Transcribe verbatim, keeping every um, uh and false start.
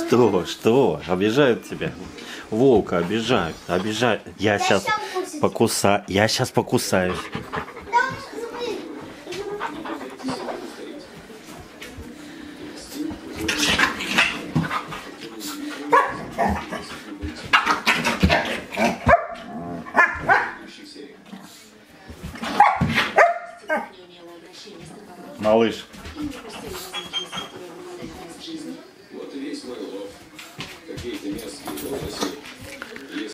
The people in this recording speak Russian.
Что? Что? Обижают тебя? Волка обижают. Обижают. Я сейчас покусаю. Я сейчас покусаю. Малыш.